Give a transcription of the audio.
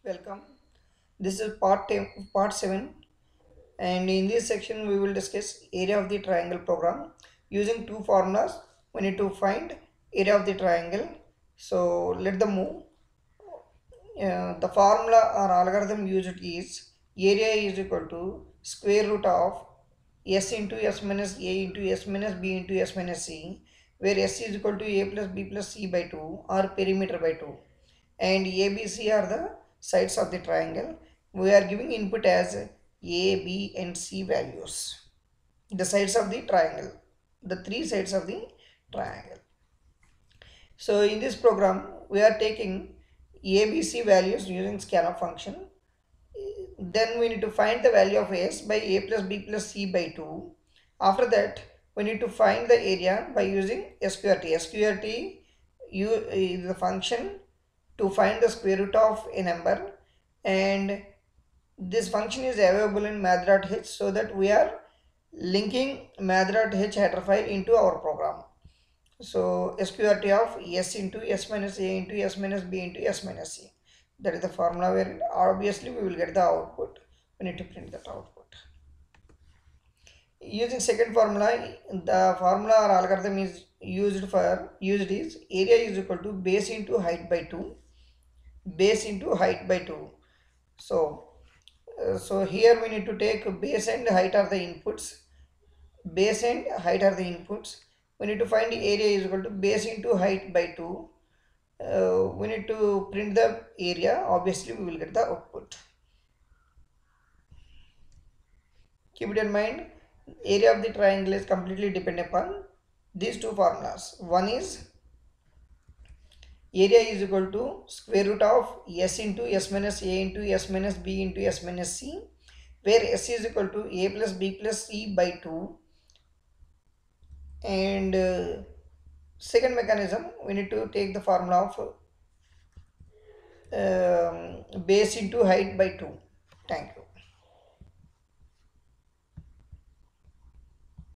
Welcome. This is part 7, and in this section we will discuss area of the triangle program. Using two formulas, we need to find area of the triangle. So let them move. The formula or algorithm used is area is equal to square root of s into s minus a into s minus b into s minus c, where s is equal to a plus b plus c by 2 or perimeter by 2, and a, b, c are the sides of the triangle. We are giving input as a, b and c values, the sides of the triangle, the three sides of the triangle. So in this program, we are taking ABC values using scanf function. Then we need to find the value of S by A plus B plus C by 2. After that, we need to find the area by using SQRT. SQRT is the function to find the square root of a number, and this function is available in math.h, so that we are linking math.h header file into our program. So SQRT of S into S minus A into S minus B into S minus C. That is the formula where obviously we will get the output. We need to print that output. Using second formula, the formula or algorithm is used is area is equal to base into height by 2. Base into height by 2. So here we need to take base and height are the inputs. Base and height are the inputs. We need to find the area is equal to base into height by 2. We need to print the area. Obviously we will get the output. Keep it in mind, area of the triangle is completely dependent upon these two formulas. One is area is equal to square root of s into s minus a into s minus b into s minus c, where s is equal to a plus b plus c by 2. And second mechanism, we need to take the formula of base into height by 2. Thank you.